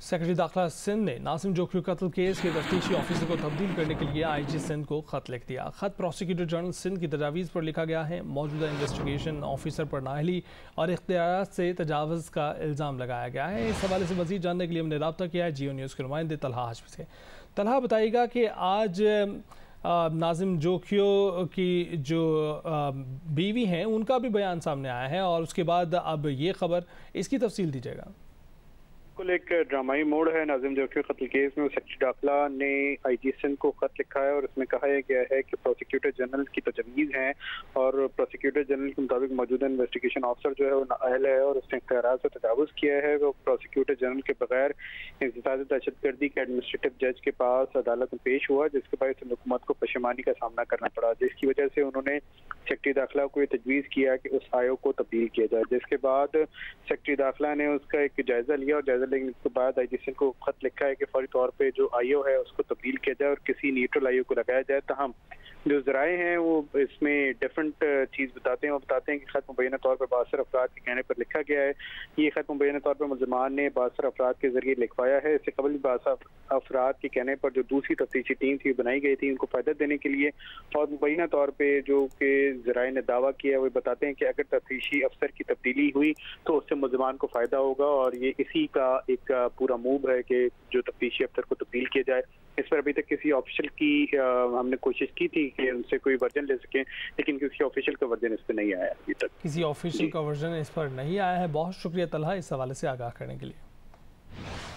Secretary दाखिला सिंध ने नाजिम जोखियो कत्ल केस के तफ्तीशी ऑफिसर को तब्दील करने के लिए IG सिंध को खत लिख दिया। खत प्रोसिक्यूटर जनरल सिंध की तजावीज़ पर लिखा गया है। मौजूदा इन्वेस्टिगेशन ऑफिसर पर नाअहली और इख्तियारात से तजावुज़ का इल्ज़ाम लगाया गया है। इस हवाले से मज़ीद जानने के लिए हमने रब्ता किया है जियो न्यूज़ के नुमाइंदे तलहा हाशमी से। तलहा, बताइएगा कि आज नाजिम जोखियो की जो बीवी हैं उनका भी बयान सामने आया है और उसके बाद अब ये खबर, इसकी तफसील दीजिएगा। एक ड्रामाई मोड़ है नाजिम जोखियो कत्ल केस में। सेक्रेटरी दाखिला ने IG सिंध को खत लिखा है और उसमें कहा गया है कि प्रोसिक्यूटर जनरल की तजवीज़ हैं और प्रोसिक्यूटर जनरल के मुताबिक मौजूदा इन्वेस्टिगेशन ऑफिसर जो है वो नाअहल है और उसने इख्तियारात से तजावुज़ किया है। वो प्रोसिक्यूटर जनरल के बगैर इंसदाद दहशतगर्दी के एडमिनिस्ट्रेटिव जज के पास अदालत में पेश हुआ, जिसके बाद हुकूमत को पशेमानी का सामना करना पड़ा, जिसकी वजह से उन्होंने सेक्रेटरी दाखिला को ये तजवीज़ किया कि उस आयोग को तब्दील किया जाए। जिसके बाद सेक्रेटरी दाखिला ने उसका एक जायज़ा लिया और जायज़ा लेने के बाद IG सिंध को खत लिखा है कि फौरी तौर पे जो आईओ है उसको तब्दील किया जाए और किसी न्यूट्रल आईओ को लगाया जाए। तहम जो ज़राए हैं वो इसमें डिफरेंट चीज़ बताते हैं। वो बताते हैं कि खत मुबैना तौर पर 72 अफराद के कहने पर लिखा गया है। ये खत मुबैना तौर पर मुल्ज़मान ने 72 अफराद के जरिए लिखवाया है। इससे कबल 72 अफराद के कहने पर जो दूसरी तफ्तीशी टीम थी बनाई गई थी उनको फ़ायदा देने के लिए, और मुबैना तौर पर जो कि ज़राए ने दावा किया वो बताते हैं कि अगर तफ्तीशी अफसर की तब्दीली हुई तो उससे मुल्ज़मान को फ़ायदा होगा और ये इसी का एक पूरा मूव है कि जो तफ्तीशी अफसर को तब्दील किया जाए। इस पर अभी तक किसी ऑफिशियल की हमने कोशिश की थी कि उनसे कोई वर्जन ले सकें, लेकिन किसी ऑफिशियल का वर्जन इस पर नहीं आया अभी तक। किसी ऑफिशियल का वर्जन इस पर नहीं आया है। बहुत शुक्रिया तलहा इस हवाले से आगाह करने के लिए।